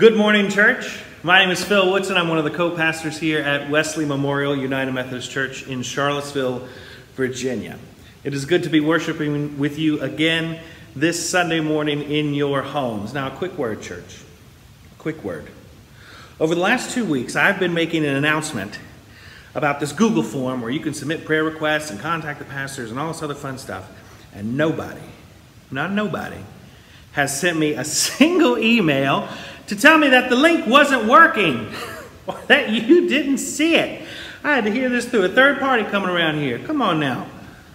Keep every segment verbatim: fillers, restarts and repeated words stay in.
Good morning, church. My name is Phil Woodson. I'm one of the co-pastors here at Wesley Memorial United Methodist Church in Charlottesville, Virginia. It is good to be worshiping with you again this Sunday morning in your homes. Now, a quick word, church. A quick word. Over the last two weeks, I've been making an announcement about this Google form where you can submit prayer requests and contact the pastors and all this other fun stuff. And nobody, not nobody, has sent me a single email to tell me that the link wasn't working or that you didn't see it. I had to hear this through a third party coming around here. Come on now.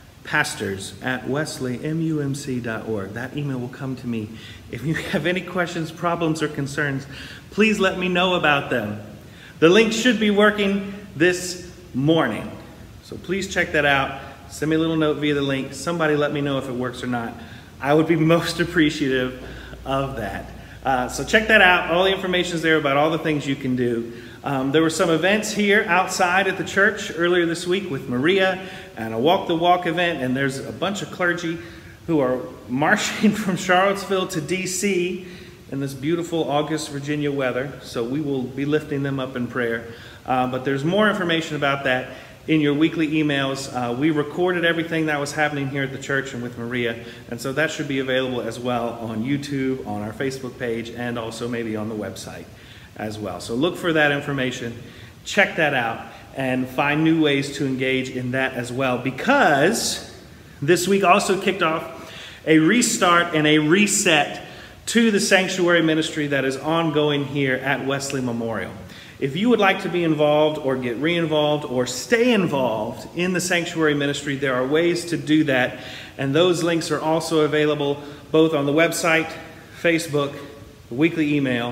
Pastors at wesley m u m c dot org. That email will come to me. If you have any questions, problems, or concerns, please let me know about them. The link should be working this morning. So please check that out. Send me a little note via the link. Somebody let me know if it works or not. I would be most appreciative of that. Uh, so check that out. All the information is there about all the things you can do. Um, there were some events here outside at the church earlier this week with Maria and a walk the walk event, and there's a bunch of clergy who are marching from Charlottesville to D C in this beautiful August Virginia weather. So we will be lifting them up in prayer. Uh, but there's more information about that in your weekly emails. Uh, we recorded everything that was happening here at the church and with Maria, and so that should be available as well on YouTube, on our Facebook page, and also maybe on the website as well. So look for that information, check that out, and find new ways to engage in that as well, because this week also kicked off a restart and a reset to the sanctuary ministry that is ongoing here at Wesley Memorial. If you would like to be involved or get re-involved or stay involved in the sanctuary ministry, there are ways to do that. And those links are also available both on the website, Facebook, the weekly email.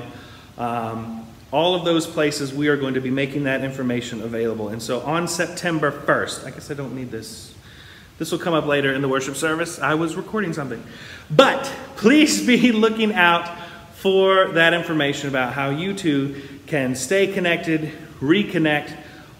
Um, all of those places, we are going to be making that information available. And so on September first, I guess I don't need this. This will come up later in the worship service. I was recording something. But please be looking out for that information about how you too can stay connected, reconnect,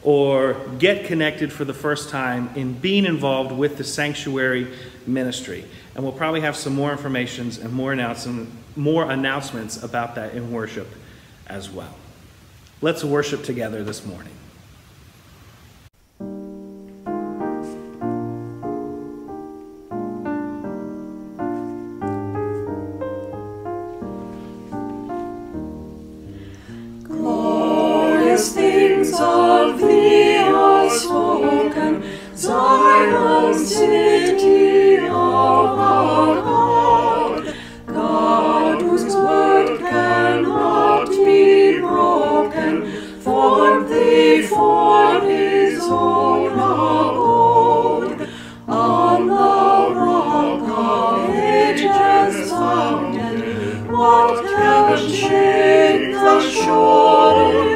or get connected for the first time in being involved with the sanctuary ministry. And we'll probably have some more information and more, announcement, more announcements about that in worship as well. Let's worship together this morning. Things of thee are spoken, Zion, city of our God, God whose word cannot be broken, formed thee for his own abode, on the rock of ages founded. What can shake the shore?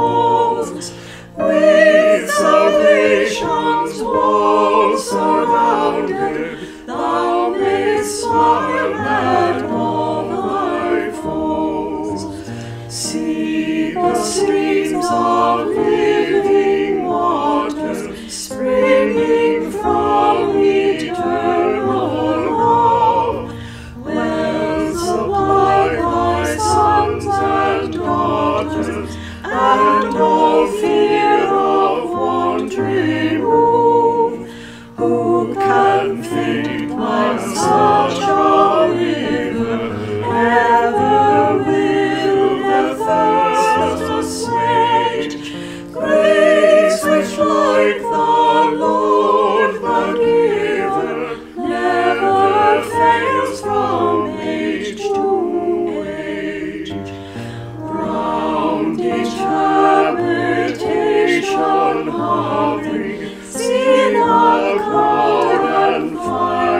With salvation's walls surrounded, thou mayst smile at all thy foes. See the streams of living waters springing from eternal love. Well supply thy sons and daughters, and all fear of want remove. Who can think by such a river ever will the thirst assuage? Grace which like the Lord the giver never fails from age to age. Round each habitation hovering, seen a cloud and fire.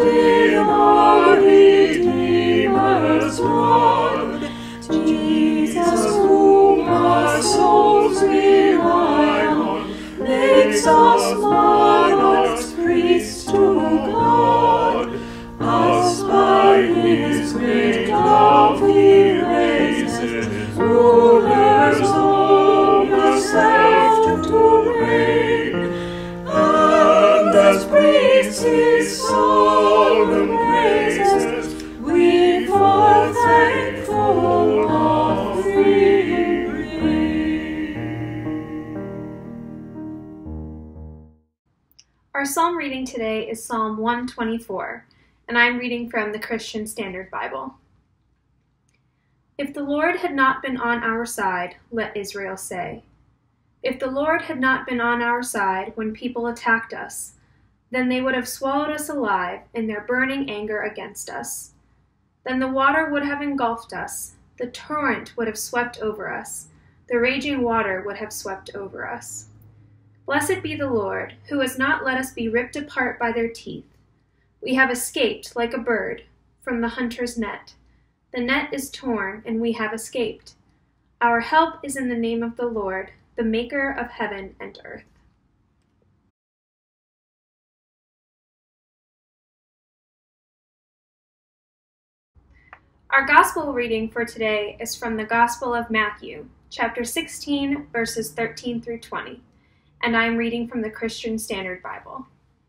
in our Redeemer's blood. Jesus, whom our souls rely on, makes us monarchs, priests to God. Us by his great love he raises, rulers over self to reign. And as priests his solemn praises, we for thankful offering bring. Our psalm reading today is Psalm one twenty-four, and I'm reading from the Christian Standard Bible. If the Lord had not been on our side, let Israel say. If the Lord had not been on our side when people attacked us, then they would have swallowed us alive in their burning anger against us. Then the water would have engulfed us, the torrent would have swept over us, the raging water would have swept over us. Blessed be the Lord, who has not let us be ripped apart by their teeth. We have escaped like a bird from the hunter's net. The net is torn, and we have escaped. Our help is in the name of the Lord, the maker of heaven and earth. Our gospel reading for today is from the Gospel of Matthew, chapter sixteen, verses thirteen through twenty, and I'm reading from the Christian Standard Bible.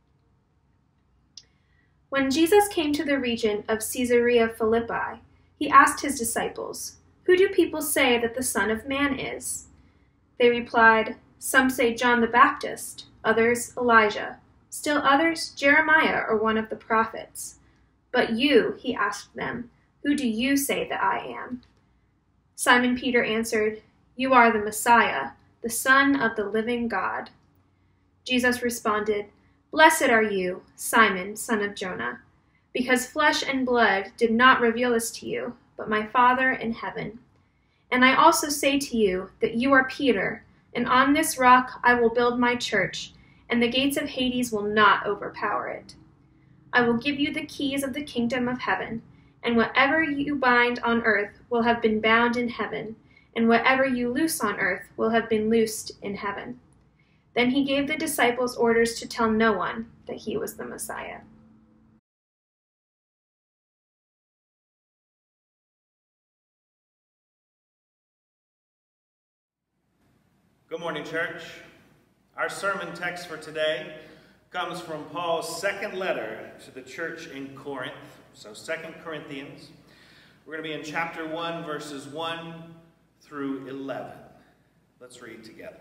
When Jesus came to the region of Caesarea Philippi, he asked his disciples, "Who do people say that the Son of Man is?" They replied, "Some say John the Baptist, others Elijah, still others Jeremiah or one of the prophets. But you," he asked them, "who do you say that I am?" Simon Peter answered, "You are the Messiah, the Son of the living God." Jesus responded, "Blessed are you, Simon, son of Jonah, because flesh and blood did not reveal this to you, but my Father in heaven. And I also say to you that you are Peter, and on this rock I will build my church, and the gates of Hades will not overpower it. I will give you the keys of the kingdom of heaven, and whatever you bind on earth will have been bound in heaven, and whatever you loose on earth will have been loosed in heaven." Then he gave the disciples orders to tell no one that he was the Messiah. Good morning, church. Our sermon text for today comes from Paul's second letter to the church in Corinth, so Second Corinthians. We're going to be in chapter one, verses one through eleven. Let's read together.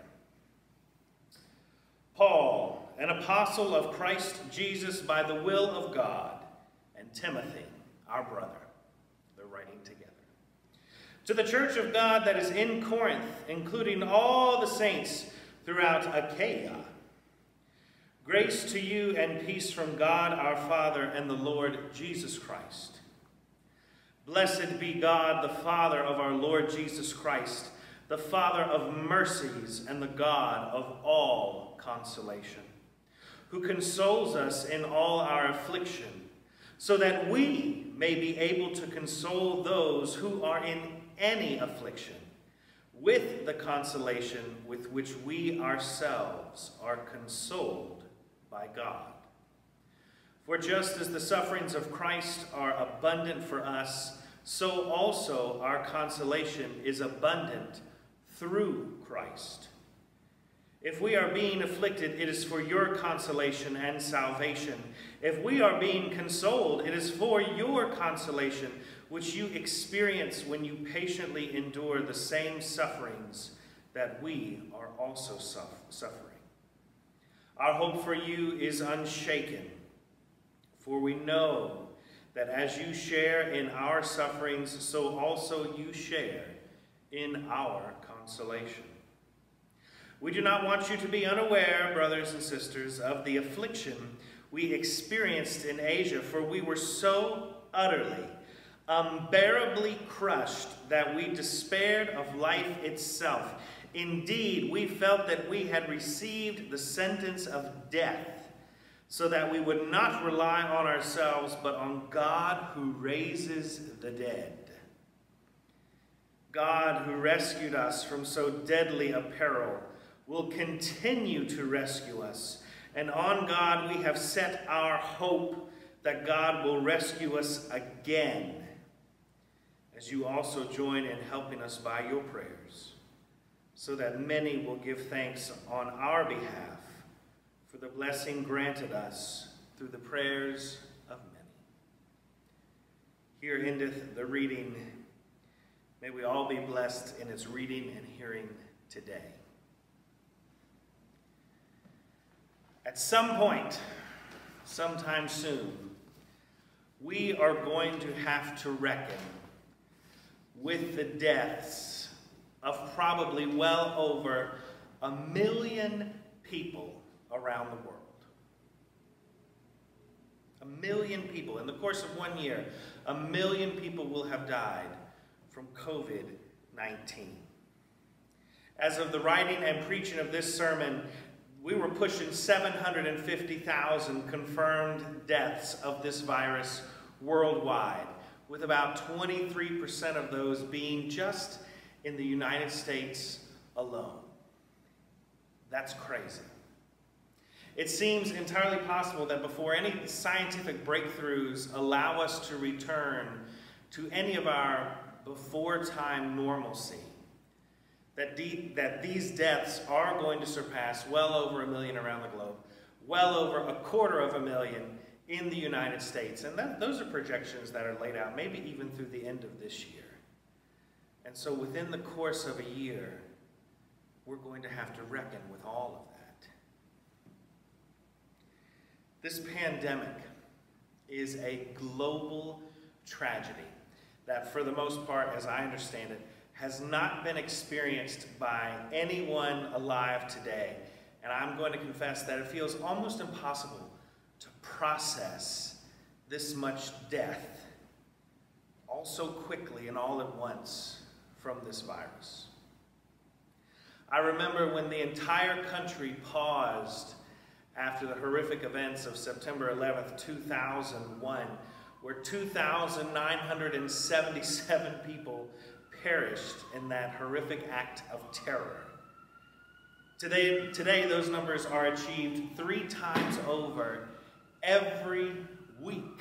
Paul, an apostle of Christ Jesus by the will of God, and Timothy, our brother. They're writing together. To the church of God that is in Corinth, including all the saints throughout Achaia, grace to you and peace from God our Father and the Lord Jesus Christ. Blessed be God, the Father of our Lord Jesus Christ, the Father of mercies and the God of all consolation, who consoles us in all our affliction, so that we may be able to console those who are in any affliction, with the consolation with which we ourselves are consoled by God. For just as the sufferings of Christ are abundant for us, so also our consolation is abundant through Christ. If we are being afflicted, it is for your consolation and salvation. If we are being consoled, it is for your consolation, which you experience when you patiently endure the same sufferings that we are also suffering. Our hope for you is unshaken, for we know that as you share in our sufferings, so also you share in our consolation. We do not want you to be unaware, brothers and sisters, of the affliction we experienced in Asia, for we were so utterly, unbearably crushed that we despaired of life itself. Indeed, we felt that we had received the sentence of death. so that we would not rely on ourselves, but on God who raises the dead. God who rescued us from so deadly a peril will continue to rescue us, and on God we have set our hope that God will rescue us again, as you also join in helping us by your prayers, so that many will give thanks on our behalf for the blessing granted us through the prayers of many. Here endeth the reading. May we all be blessed in its reading and hearing today. At some point, sometime soon, we are going to have to reckon with the deaths of probably well over a million people around the world. A million people. In the course of one year, a million people will have died from COVID nineteen. As of the writing and preaching of this sermon, we were pushing seven hundred fifty thousand confirmed deaths of this virus worldwide, with about twenty-three percent of those being just in the United States alone. That's crazy. It seems entirely possible that before any scientific breakthroughs allow us to return to any of our before-time normalcy, that, de that these deaths are going to surpass well over a million around the globe, well over a quarter of a million in the United States. And that, those are projections that are laid out maybe even through the end of this year. And so within the course of a year, we're going to have to reckon with all of that. This pandemic is a global tragedy that, for the most part, as I understand it, has not been experienced by anyone alive today. And I'm going to confess that it feels almost impossible to process this much death all so quickly and all at once from this virus. I remember when the entire country paused after the horrific events of September eleventh, two thousand one, where two thousand nine hundred seventy-seven people perished in that horrific act of terror. Today, today, those numbers are achieved three times over every week.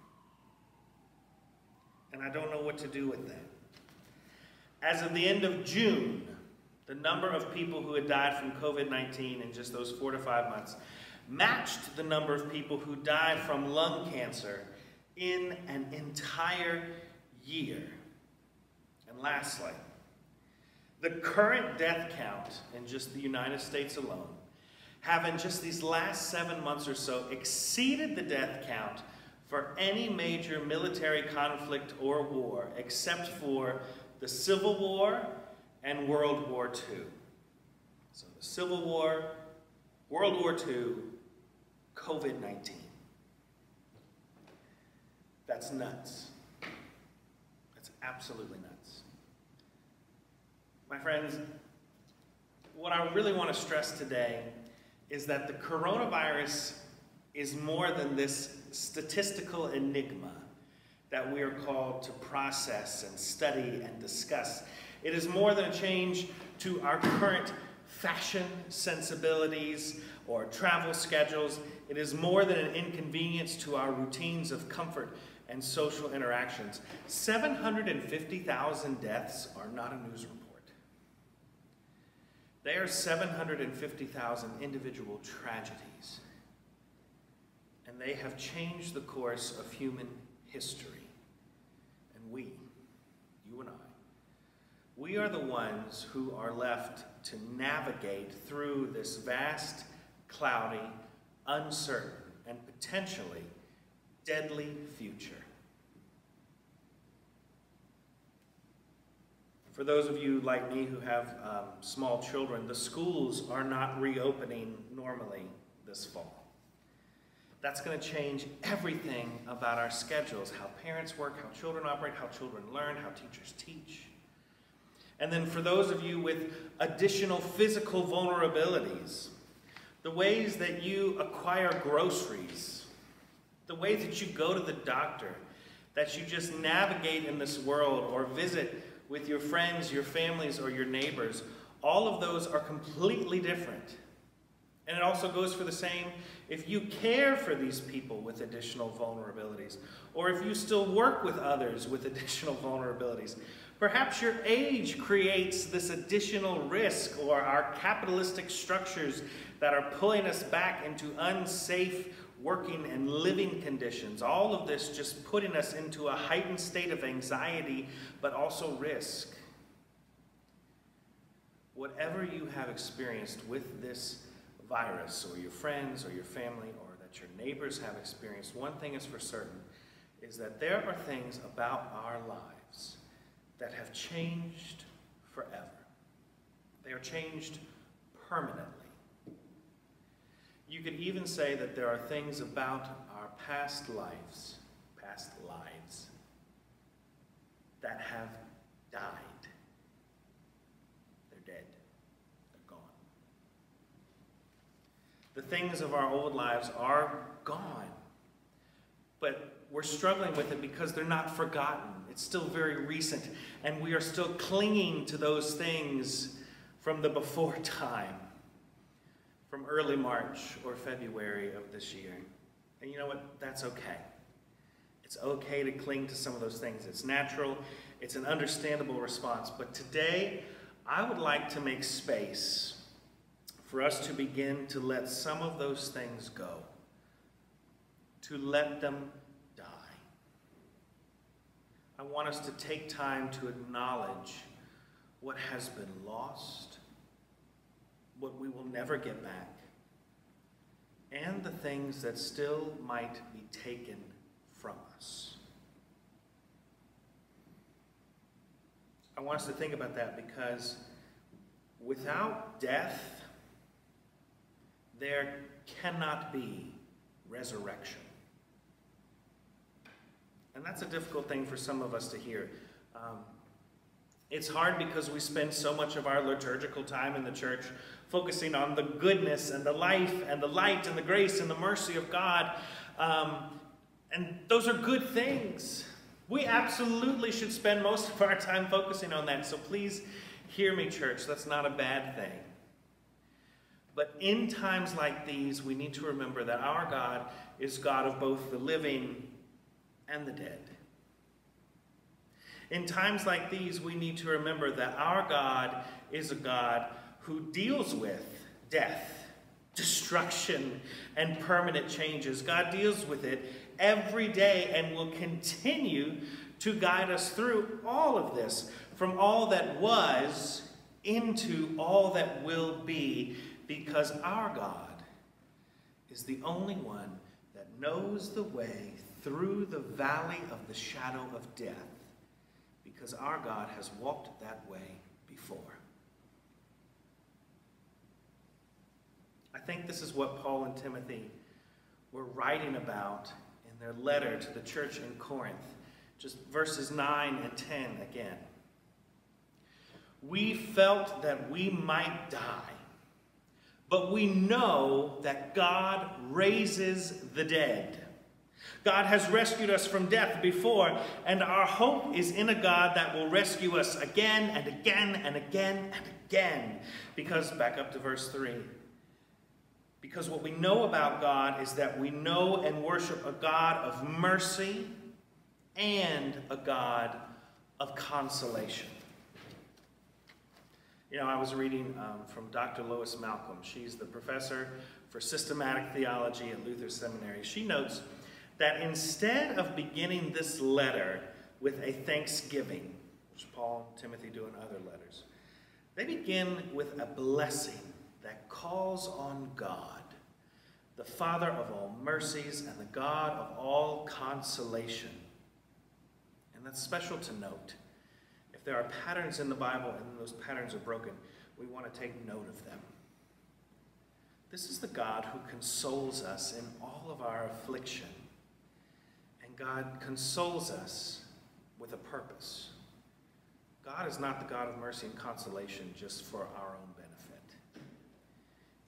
And I don't know what to do with that. As of the end of June, the number of people who had died from COVID nineteen in just those four to five months matched the number of people who died from lung cancer in an entire year. And lastly, the current death count in just the United States alone have in just these last seven months or so exceeded the death count for any major military conflict or war except for the Civil War and World War Two. So the Civil War, World War Two, COVID nineteen. That's nuts. That's absolutely nuts. My friends, what I really want to stress today is that the coronavirus is more than this statistical enigma that we are called to process and study and discuss. It is more than a change to our current fashion sensibilities or travel schedules. It is more than an inconvenience to our routines of comfort and social interactions. seven hundred fifty thousand deaths are not a news report. They are seven hundred fifty thousand individual tragedies. And they have changed the course of human history. And we, you and I, we are the ones who are left to navigate through this vast, cloudy, uncertain, and potentially deadly future. For those of you like me who have um, small children, the schools are not reopening normally this fall. That's going to change everything about our schedules, how parents work, how children operate, how children learn, how teachers teach. And then for those of you with additional physical vulnerabilities, the ways that you acquire groceries, the way that you go to the doctor, that you just navigate in this world or visit with your friends, your families, or your neighbors, all of those are completely different. And it also goes for the same if you care for these people with additional vulnerabilities, or if you still work with others with additional vulnerabilities. Perhaps your age creates this additional risk, or our capitalistic structures that are pulling us back into unsafe working and living conditions. All of this just putting us into a heightened state of anxiety, but also risk. Whatever you have experienced with this virus, or your friends, or your family, or that your neighbors have experienced, one thing is for certain, is that there are things about our lives that have changed forever. They are changed permanently. You could even say that there are things about our past lives, past lives, that have died. They're dead. They're gone. The things of our old lives are gone. But we're struggling with it because they're not forgotten. It's still very recent. And we are still clinging to those things from the before time, from early March or February of this year. And you know what? That's okay. It's okay to cling to some of those things. It's natural. It's an understandable response. But today, I would like to make space for us to begin to let some of those things go, to let them die. I want us to take time to acknowledge what has been lost, what we will never get back, and the things that still might be taken from us. I want us to think about that because without death, there cannot be resurrection. And that's a difficult thing for some of us to hear. Um, it's hard because we spend so much of our liturgical time in the church focusing on the goodness and the life and the light and the grace and the mercy of God. Um, and those are good things. We absolutely should spend most of our time focusing on that. So please hear me, church. That's not a bad thing. But in times like these, we need to remember that our God is God of both the living and the dead. In times like these, we need to remember that our God is a God who deals with death, destruction, and permanent changes. God deals with it every day and will continue to guide us through all of this, from all that was into all that will be, because our God is the only one that knows the way through the valley of the shadow of death, because our God has walked that way before. I think this is what Paul and Timothy were writing about in their letter to the church in Corinth. Just verses nine and ten again. We felt that we might die, but we know that God raises the dead. God has rescued us from death before, and our hope is in a God that will rescue us again and again and again and again. Because, back up to verse three, because what we know about God is that we know and worship a God of mercy and a God of consolation. You know, I was reading um, from Doctor Lois Malcolm. She's the professor for systematic theology at Luther Seminary. She notes that instead of beginning this letter with a thanksgiving, which Paul and Timothy do in other letters, they begin with a blessing that calls on God, the Father of all mercies and the God of all consolation. And that's special to note. If there are patterns in the Bible and those patterns are broken, we want to take note of them. This is the God who consoles us in all of our affliction. And God consoles us with a purpose. God is not the God of mercy and consolation just for our own benefit.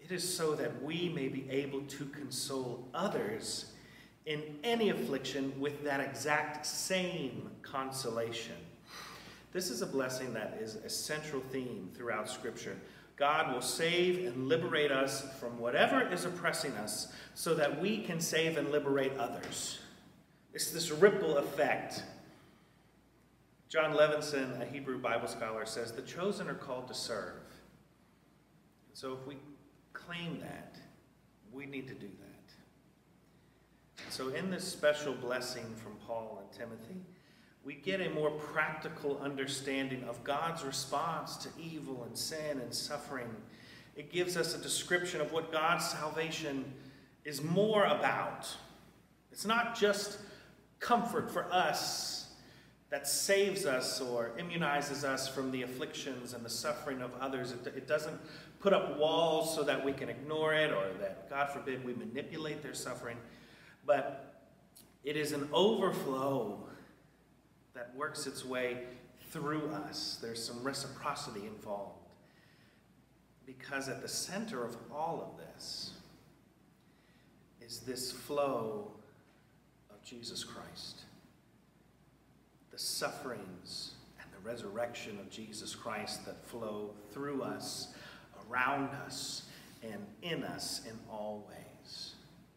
It is so that we may be able to console others in any affliction with that exact same consolation. This is a blessing that is a central theme throughout Scripture. God will save and liberate us from whatever is oppressing us so that we can save and liberate others. It's this ripple effect. John Levinson, a Hebrew Bible scholar, says the chosen are called to serve. And so if we claim that, we need to do that. So in this special blessing from Paul and Timothy, we get a more practical understanding of God's response to evil and sin and suffering. It gives us a description of what God's salvation is more about. It's not just comfort for us that saves us or immunizes us from the afflictions and the suffering of others. It, it doesn't put up walls so that we can ignore it or that, God forbid, we manipulate their suffering. But it is an overflow that works its way through us. There's some reciprocity involved. Because at the center of all of this is this flow of Jesus Christ. The sufferings and the resurrection of Jesus Christ that flow through us, around us, and in us in all ways.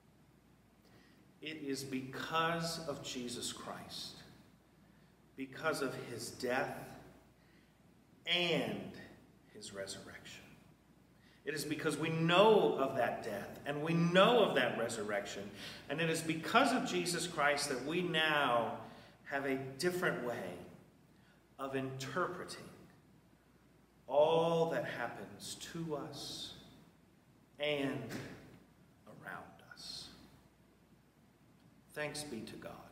It is because of Jesus Christ, because of his death and his resurrection. It is because we know of that death and we know of that resurrection. And it is because of Jesus Christ that we now have a different way of interpreting all that happens to us and around us. Thanks be to God.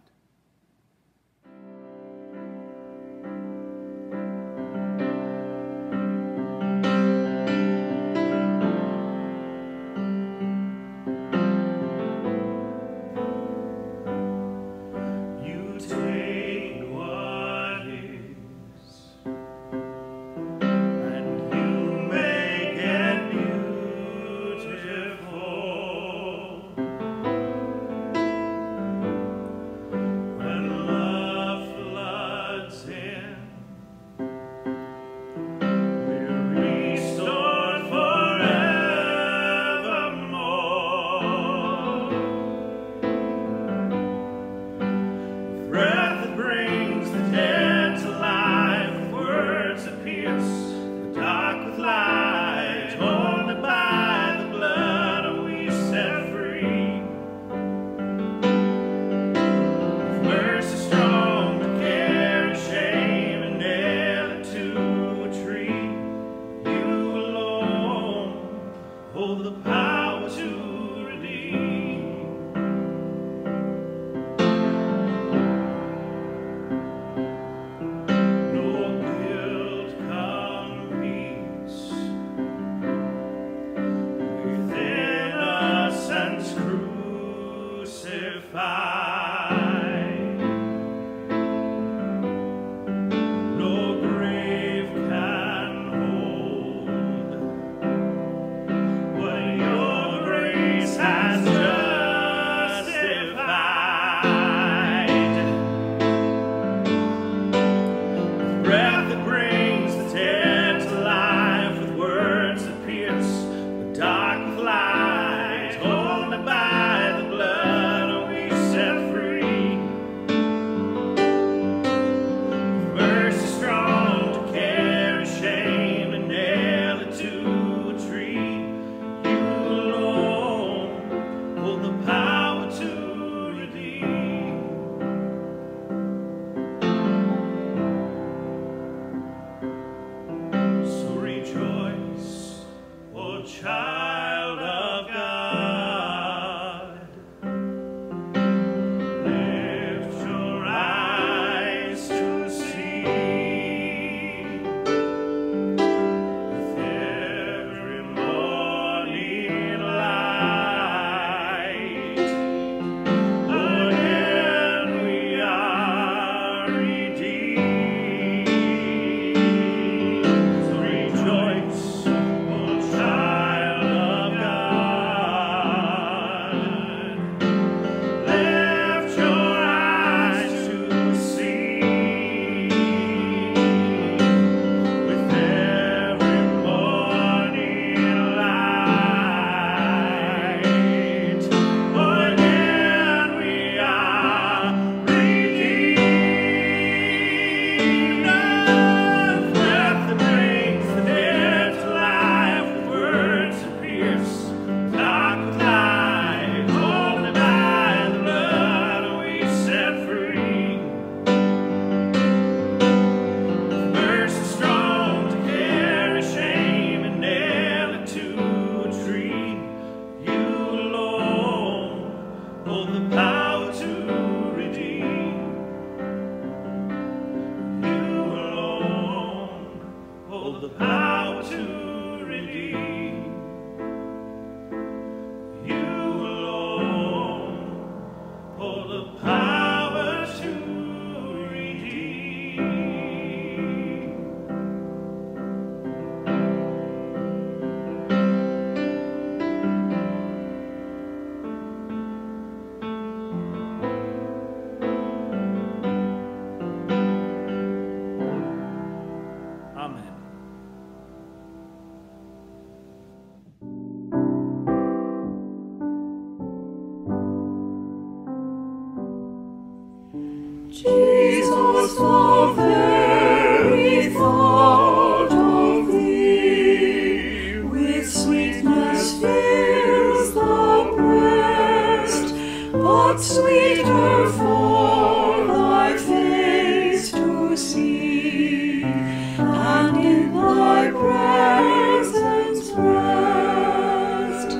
Jesus, the very thought of thee with sweetness fills the breast, but sweeter for thy face to see, and in thy presence rest.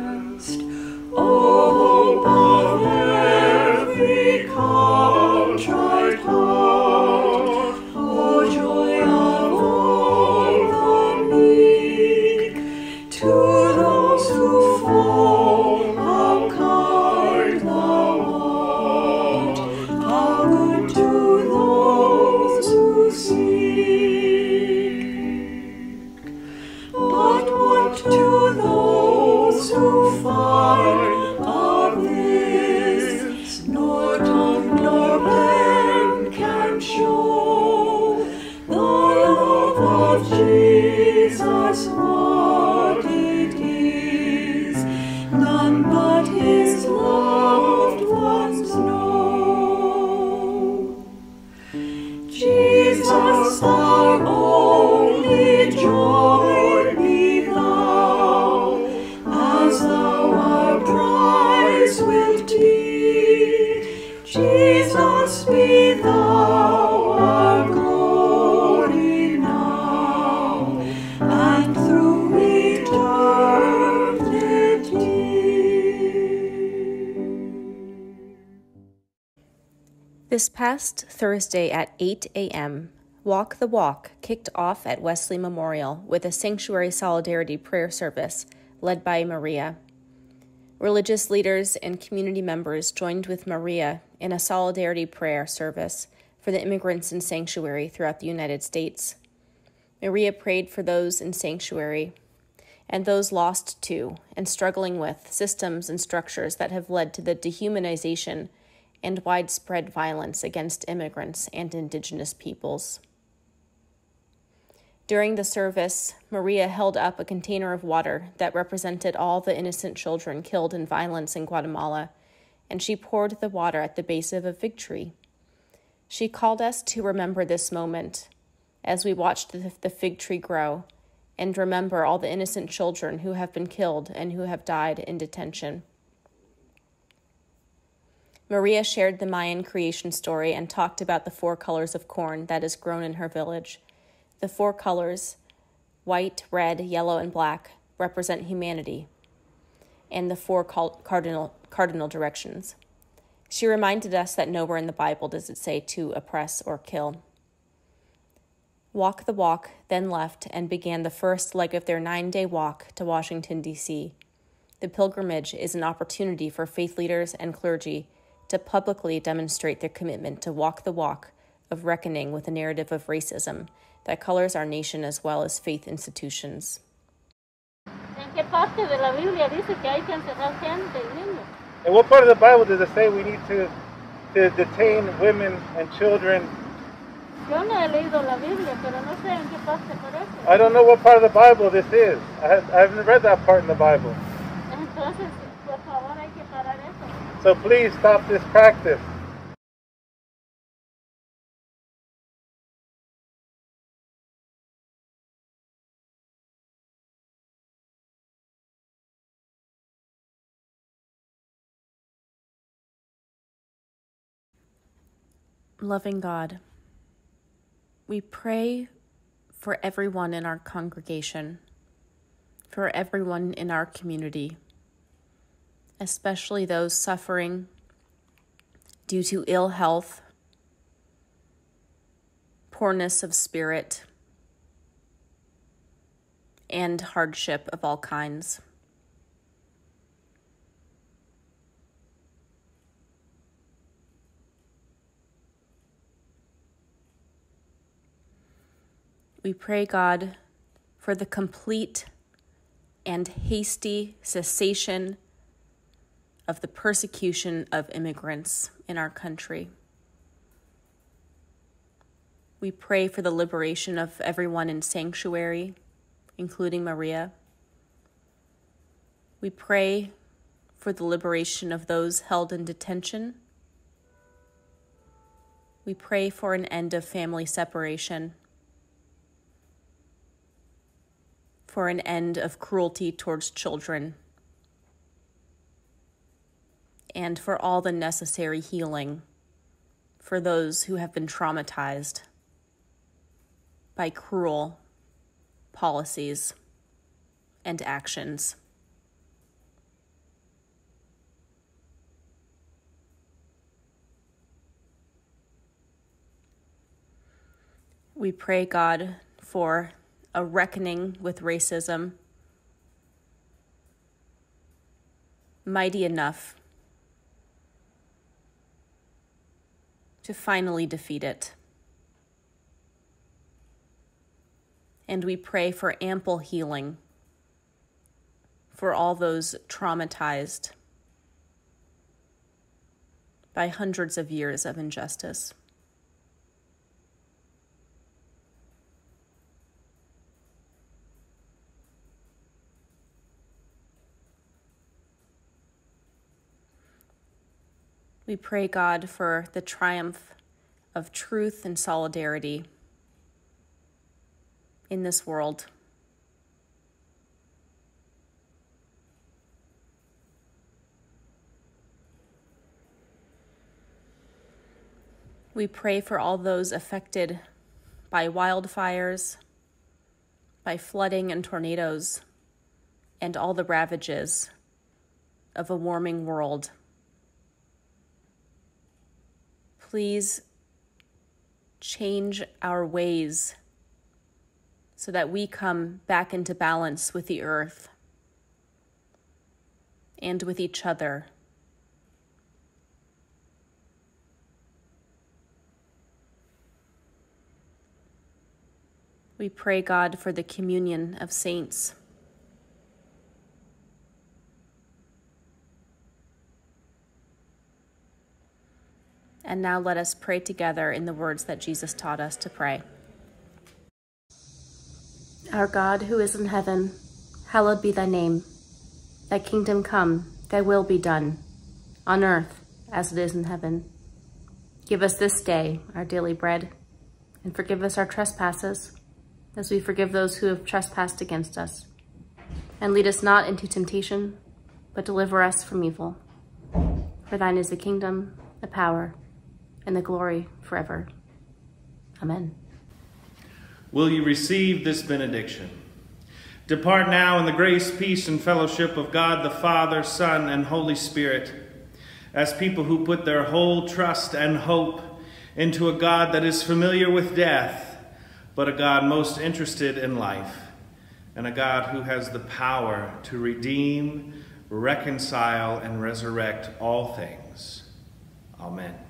O hope of every contrite heart, O joy of all the meek, to those who fall, how kind thou art, how good to those who seek. But what to those who find of this, nor tongue nor pen can show the love of Jesus, what it is, none but his loved ones know. Jesus, our only joy, be thou, as thou our prize wilt be. Jesus, be thou our glory now, and through eternity. This past Thursday at eight a.m., Walk the Walk kicked off at Wesley Memorial with a Sanctuary Solidarity prayer service led by Maria. Religious leaders and community members joined with Maria in a solidarity prayer service for the immigrants in Sanctuary throughout the United States. Maria prayed for those in Sanctuary and those lost to and struggling with systems and structures that have led to the dehumanization and widespread violence against immigrants and Indigenous peoples. During the service, Maria held up a container of water that represented all the innocent children killed in violence in Guatemala, and she poured the water at the base of a fig tree. She called us to remember this moment as we watched the, the fig tree grow and remember all the innocent children who have been killed and who have died in detention. Maria shared the Mayan creation story and talked about the four colors of corn that is grown in her village. The four colors, white, red, yellow, and black, represent humanity, and the four cardinal, cardinal directions. She reminded us that nowhere in the Bible does it say to oppress or kill. Walk the Walk then left and began the first leg of their nine-day walk to Washington, D C The pilgrimage is an opportunity for faith leaders and clergy to publicly demonstrate their commitment to walk the walk of reckoning with a narrative of racism that colors our nation as well as faith institutions. ¿En qué parte de la Biblia dice que hay que encerrar gente y niños? In what part of the Bible does it say we need to, to detain women and children? Yo no he leído la Biblia, pero no sé en qué parte parece. I don't know what part of the Bible this is. I, have, I haven't read that part in the Bible. Entonces, por favor, hay que parar eso. So please stop this practice. Loving God, we pray for everyone in our congregation, for everyone in our community, especially those suffering due to ill health, poorness of spirit, and hardship of all kinds. We pray, God, for the complete and hasty cessation of the persecution of immigrants in our country. We pray for the liberation of everyone in sanctuary, including Maria. We pray for the liberation of those held in detention. We pray for an end of family separation, for an end of cruelty towards children, and for all the necessary healing for those who have been traumatized by cruel policies and actions. We pray, God, for a reckoning with racism, mighty enough to finally defeat it. And we pray for ample healing for all those traumatized by hundreds of years of injustice. We pray, God, for the triumph of truth and solidarity in this world. We pray for all those affected by wildfires, by flooding and tornadoes, and all the ravages of a warming world. Please change our ways so that we come back into balance with the earth and with each other. We pray, God, for the communion of saints. And now let us pray together in the words that Jesus taught us to pray. Our God, who is in heaven, hallowed be thy name. Thy kingdom come, thy will be done, on earth as it is in heaven. Give us this day our daily bread, and forgive us our trespasses, as we forgive those who have trespassed against us. And lead us not into temptation, but deliver us from evil. For thine is the kingdom, the power, and the glory forever. Amen. Will you receive this benediction? Depart now in the grace, peace, and fellowship of God the Father, Son, and Holy Spirit, as people who put their whole trust and hope into a God that is familiar with death, but a God most interested in life, and a God who has the power to redeem, reconcile, and resurrect all things. Amen.